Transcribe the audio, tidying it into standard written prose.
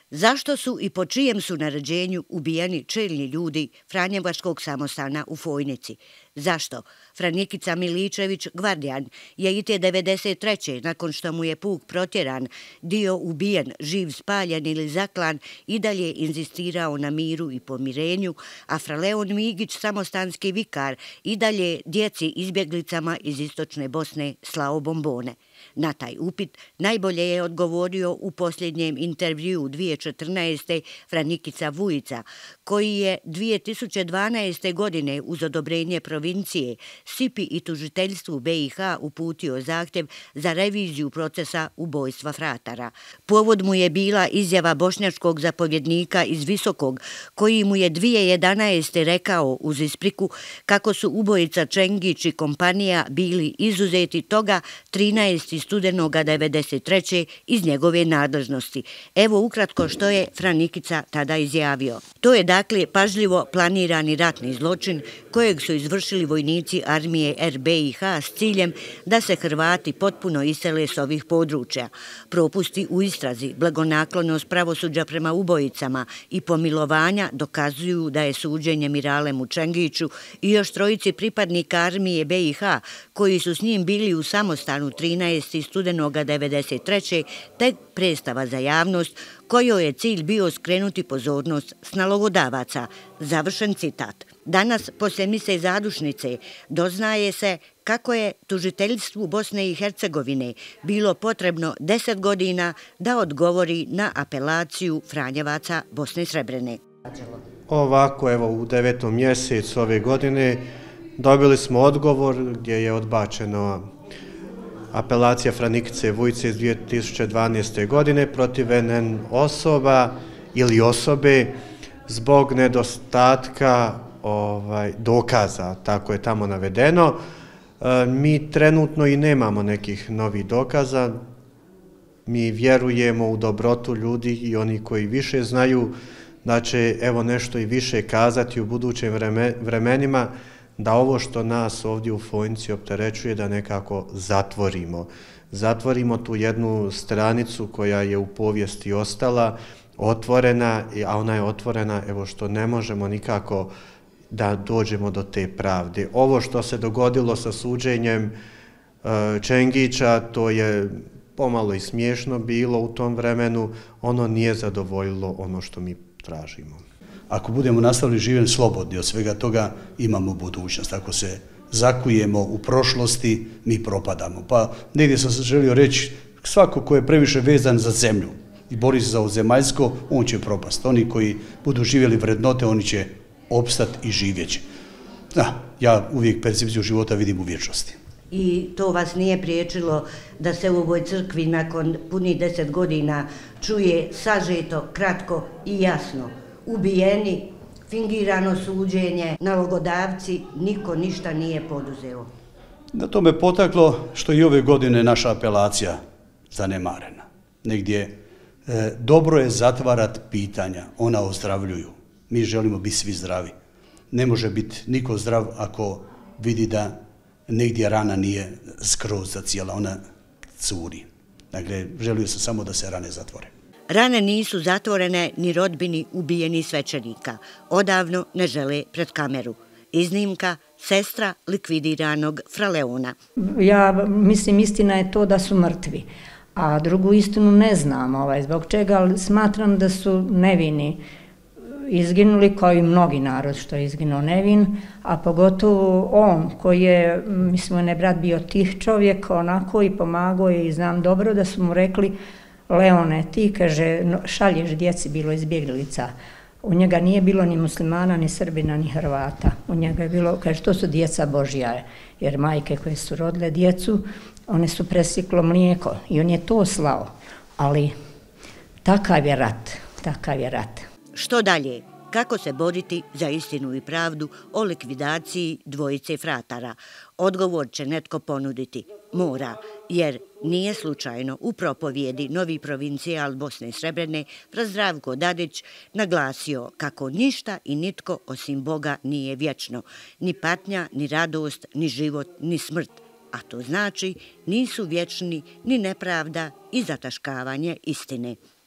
Zašto su i po čijem su naređenju ubijeni čelni ljudi Franjevačkog samostana u Fojnici? Zašto? Franikica Miličević, gvardijan, je i te 93. nakon što mu je puk protjeran, dio ubijen, živ spaljen ili zaklan, i dalje inzistirao na miru i pomirenju, a Fraleon Migić, samostanski vikar, i dalje djeci izbjeglicama iz istočne Bosne slao bombone. Na taj upit najbolje je odgovorio u posljednjem intervjuu 2014. Franikica Vujica, koji je 2012. godine uz odobrenje provincije SIPI i tužiteljstvu BiH uputio zahtjev za reviziju procesa ubojstva fratara. Povod mu je bila izjava bošnjačkog zapovjednika iz Visokog, koji mu je 2011. rekao uz ispriku kako su ubojica Čengić i kompanija bili izuzeti toga 13. studenoga 93. iz njegove nadležnosti. Evo ukratko što je Franikica tada izjavio. To je dakle pažljivo planirani ratni zločin kojeg su izvršili vojnici armije RBiH s ciljem da se Hrvati potpuno isele s ovih područja. Propusti u istrazi, blagonaklonost pravosuđa prema ubojicama i pomilovanja dokazuju da je suđenje Miralemu Čengiću i još trojici pripadnika armije BiH koji su s njim bili u samostanu 13. studenoga 93. tek predstava za javnost kojoj je cilj bio skrenuti pozornost s nalogodavaca. Završen citat. Danas, poslije mise zadušnice, doznaje se kako je tužiteljstvu Bosne i Hercegovine bilo potrebno 10 godina da odgovori na apelaciju Franjevaca Bosne Srebrene. Ovako, evo, u 9. mjesecu ove godine dobili smo odgovor gdje je odbačeno apelacija Franikice Vujice iz 2012. godine protiv NN osoba ili osobe zbog nedostatka dokaza, tako je tamo navedeno. Mi trenutno i nemamo nekih novih dokaza. Mi vjerujemo u dobrotu ljudi i oni koji više znaju da će evo nešto i više kazati u budućim vremenima, da ovo što nas ovdje u Fojnici opterećuje da nekako zatvorimo. Zatvorimo tu jednu stranicu koja je u povijesti ostala otvorena, a ona je otvorena evo što ne možemo nikako da dođemo do te pravde. Ovo što se dogodilo sa suđenjem Čengića, to je pomalo i smiješno bilo u tom vremenu, ono nije zadovoljilo ono što mi tražimo. Ako budemo nastavili živjeti slobodni od svega toga, imamo budućnost. Ako se zakujemo u prošlosti, mi propadamo. Pa negdje sam se želio reći, svako ko je previše vezan za zemlju i bori se za ovozemaljsko, on će propast. Oni koji budu živjeli vrednote, oni će opstati i živjeći. Ja uvijek percepciju života vidim u vječnosti. I to vas nije priječilo da se u ovoj crkvi nakon punih 10 godina čuje sažeto, kratko i jasno: ubijeni, fingirano suđenje, nalogodavci, niko ništa nije poduzeo. Na to me potaklo što i ove godine naša apelacija zanemarena. Negdje dobro je zatvarat pitanja, ona ozdravljuju. Mi želimo biti svi zdravi. Ne može biti niko zdrav ako vidi da negdje rana nije skroz zacijela, ona curi. Dakle, želio sam samo da se rane zatvore. Rane nisu zatvorene ni rodbini ubijenih svećenika. Odavno ne žele pred kameru. Iznimka, sestra likvidiranog Fraleona. Ja mislim, istina je to da su mrtvi, a drugu istinu ne znam zbog čega, ali smatram da su nevini izginuli, kao i mnogi narod što je izginuo nevin, a pogotovo on koji je, mislim, on je brat bio tih čovjek, onako, i pomagao je, i znam dobro da su mu rekli: Leone, ti, kaže, šalješ djeci, bilo izbjeglica. U njega nije bilo ni muslimana, ni Srbina, ni Hrvata. U njega je bilo, kaže, to su djeca Božja, jer majke koje su rodile djecu, one su presjeklo mlijeko i on je to slao. Ali takav je rat, takav je rat. Što dalje? Kako se boriti za istinu i pravdu o likvidaciji dvojice fratara? Odgovor će netko ponuditi. Mora, jer nije slučajno u propovjedi novi provincijal Bosne Srebrene Zdravko Dadić naglasio kako ništa i nitko osim Boga nije vječno. Ni patnja, ni radost, ni život, ni smrt. A to znači nisu vječni ni nepravda i zataškavanje istine.